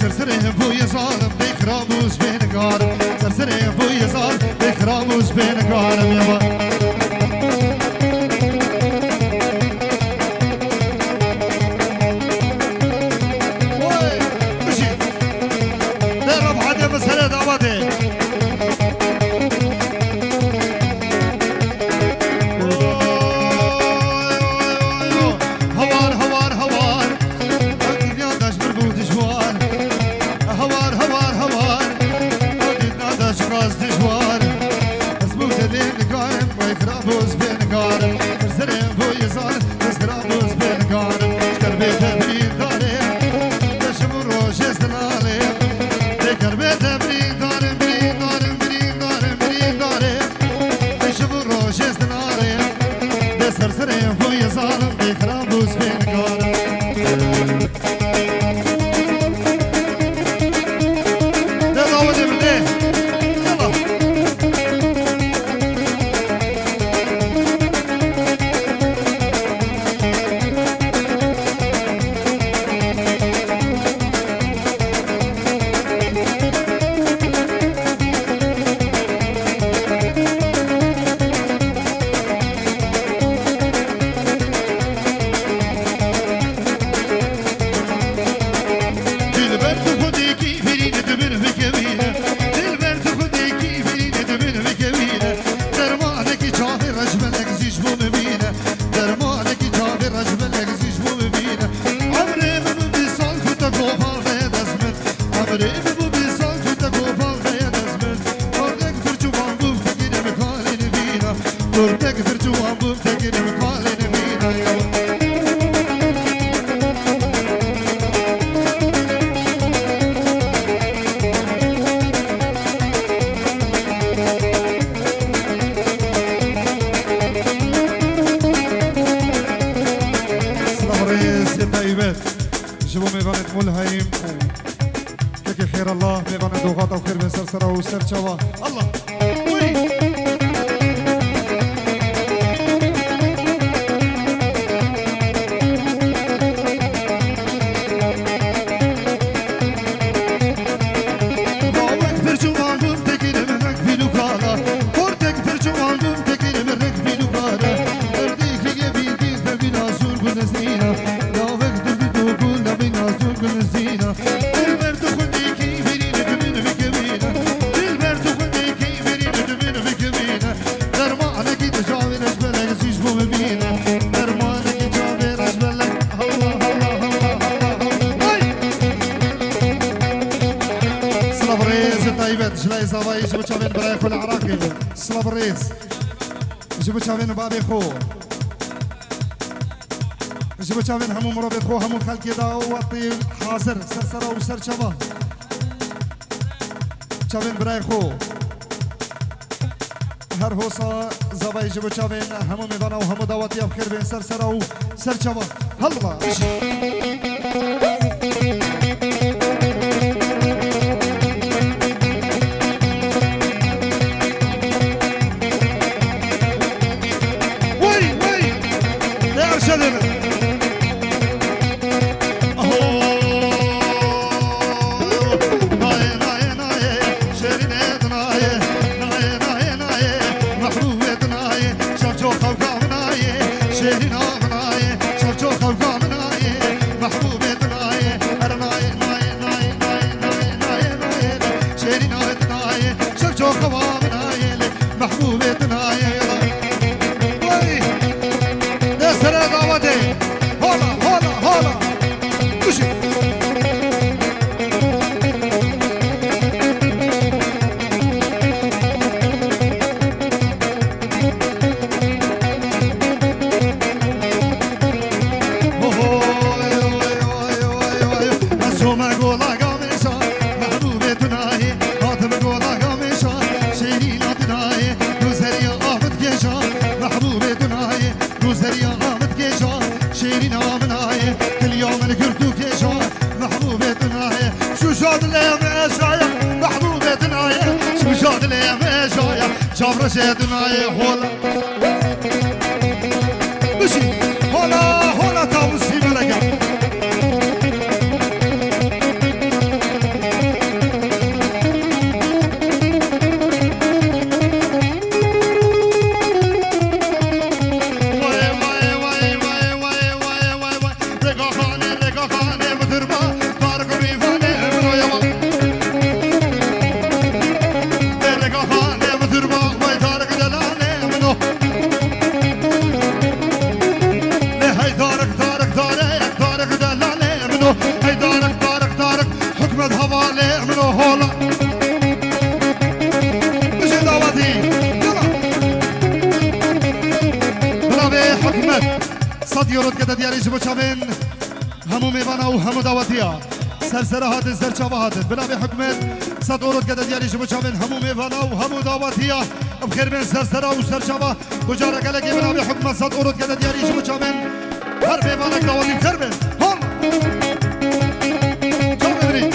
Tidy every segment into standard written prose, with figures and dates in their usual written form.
سرسره بوی ظالم بکراموز بینگارم سرسره بوی ظالم بکراموز بینگارم یما جبو چاوین همون مرابط خو همون خلقی دا و وقتی حاضر سرسرا و سر چوا چاوین برای خو هر حوصا زبای جبو چاوین همون میوانا و همون دعوتی اب خیر بین سرسرا و سر چوا حلوا صد یورو که دیاری جبو چاوین همو میوانا و همو دعوتیا سرسره هات زرچاوا هات بنا به حکمت صد یورو که دیاری جبو چاوین همو میوانا و همو دعوتیا بخیر بین سرسره و سرچاوا گجاره کلگی بنا به حکمت صد یورو که دیاری جبو چاوین هر میوانا دعوتی بخیر بین هم چاو ببری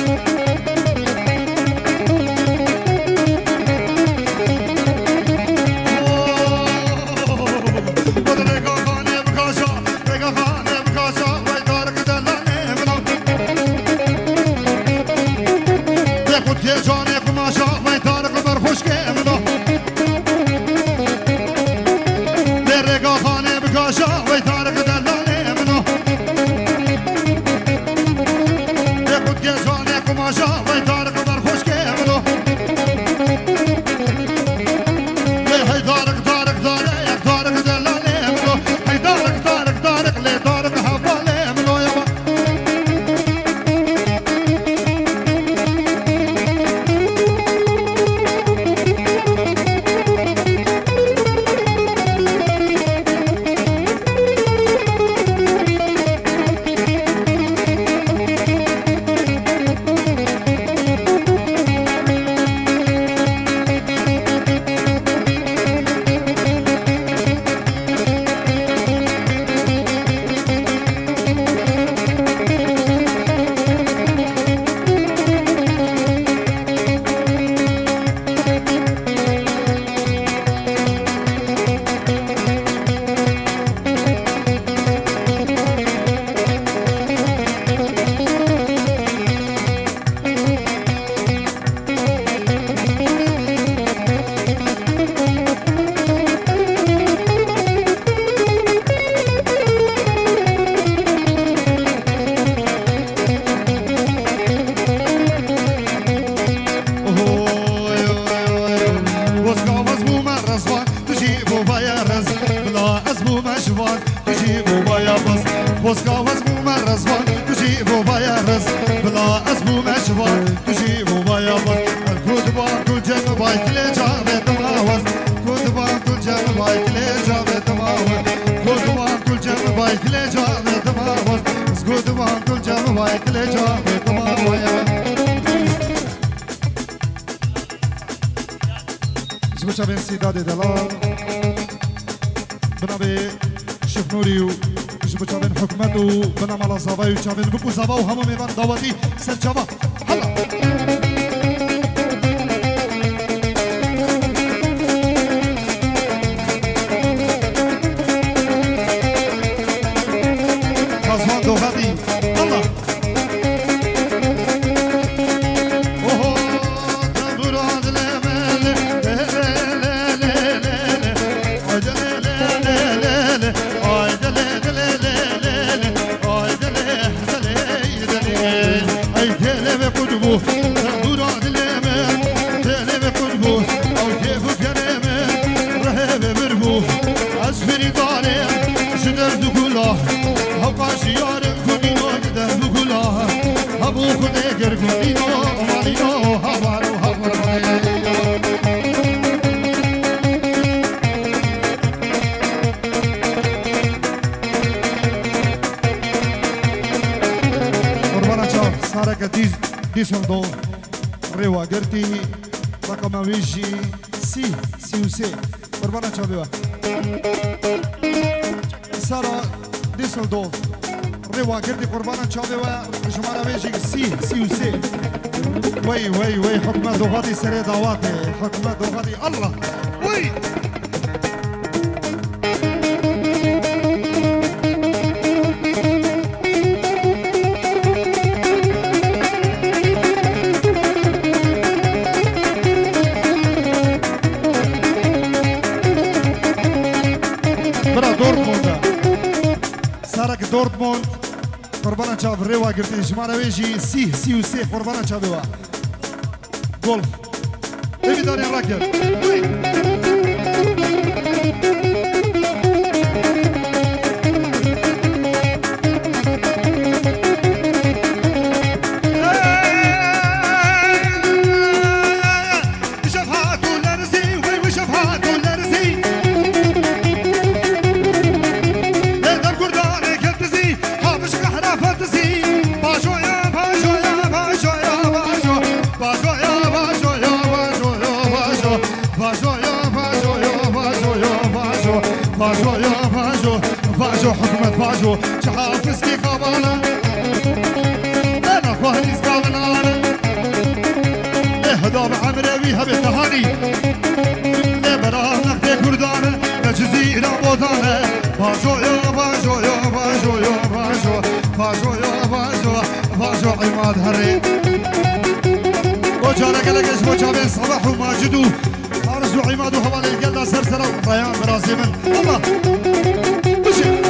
چاوین بکو زبا و همو میوان دعوتی سرچاوا حالا کازوان دعوتی حالا اوه تبراد لمل Düsseldorf, Rewa Gerti, Bakamawishi, Si, Urbana Chaveva. Sara Düsseldorf, Rewa Gerti, Urbana Chaveva, Shumarawishi, Si. Way, Hukma Dohati Sere Dawate, Hukma Dohati, Allah, way! دورتموند قربان چاو روا گرتی شماره ویجی سی قربان چاو بوا گولف ایوی داری راکر باجو شحافظ كي قابانا انا كوهنيز قابنا هدام عمري هبه تهاني براه نقد كردان جزيرة بودانه باجو يا باجو يا باجو يا باجو باجو يا باجو باجو عماد هري وجانا قلقش وجابين صباح وماجدو أرزو عماد وحوالي القلة سرسرة وطيان براسي من الله بشي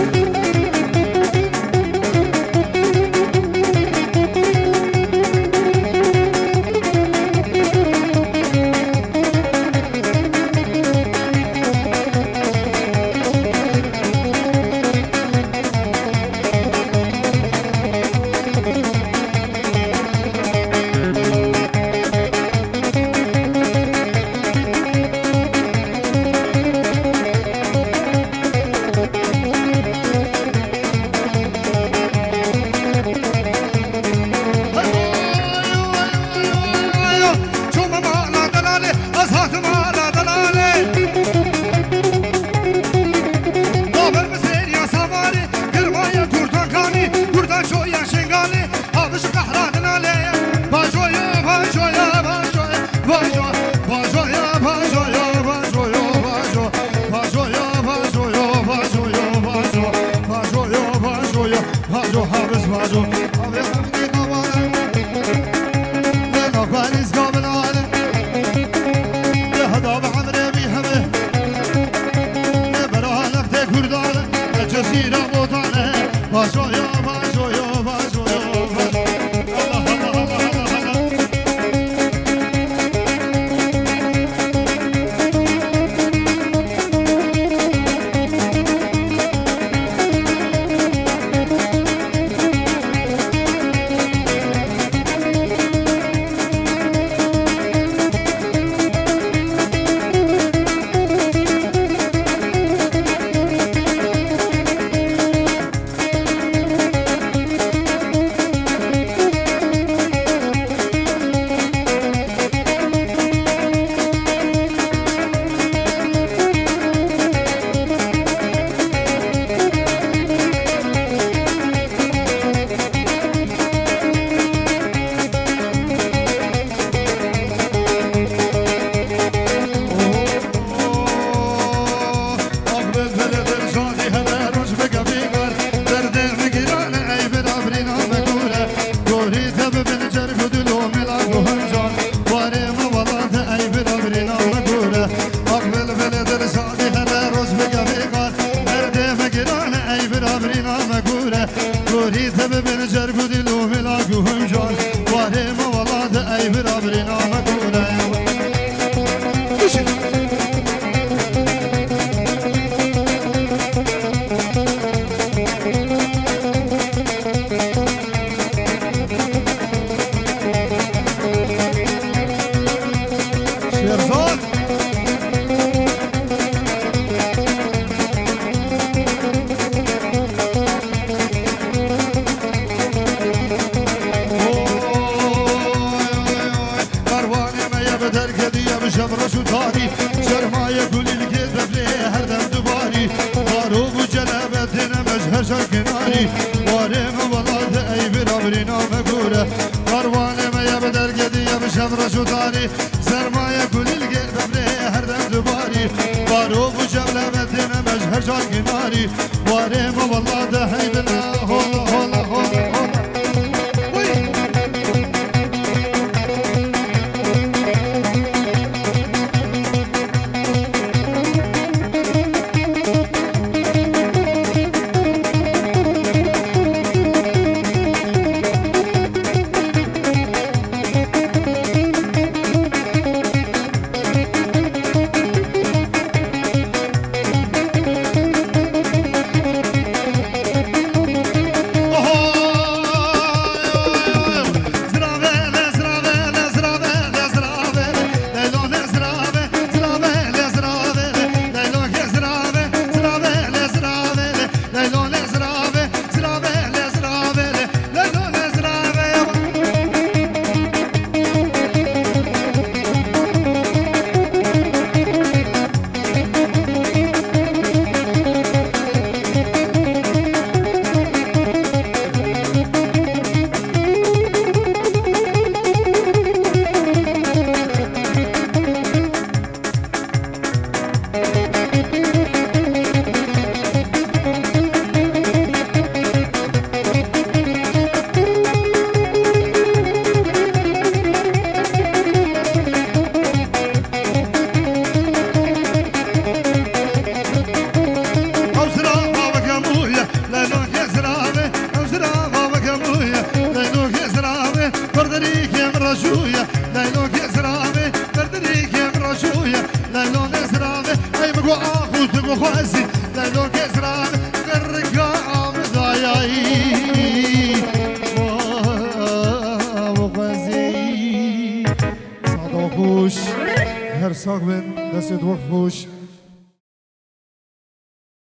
ساق بن دست وقت خوش